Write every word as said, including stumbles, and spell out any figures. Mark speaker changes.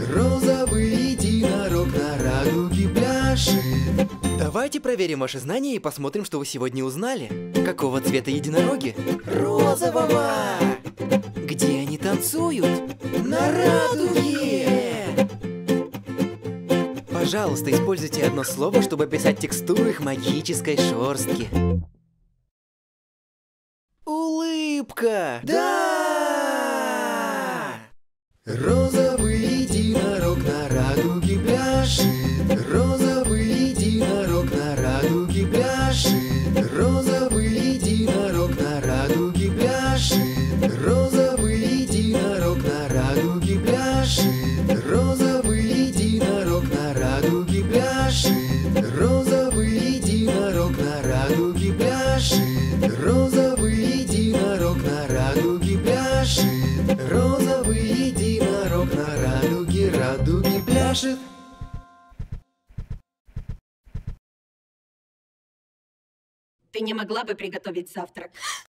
Speaker 1: Розовый единорог на радуге пляшет.
Speaker 2: Давайте проверим ваши знания и посмотрим, что вы сегодня узнали. Какого цвета единороги?
Speaker 1: Розового!
Speaker 2: Где они танцуют?
Speaker 1: На радуге!
Speaker 2: Пожалуйста, используйте одно слово, чтобы описать текстуру их магической шерстки. Улыбка!
Speaker 1: Да! Розовый единорог на радуге пляшет. Розовый единорог на радуге пляшет. Розовый единорог на радуге пляшет. Розовый единорог на радуге пляшет. Розовый единорог на радуге пляшет. Розовый единорог на радуге пляшет. Розовый единорог на радуге пляшет. Розовый единорог на радуге, радуге пляшет.
Speaker 3: Ты не могла бы приготовить завтрак?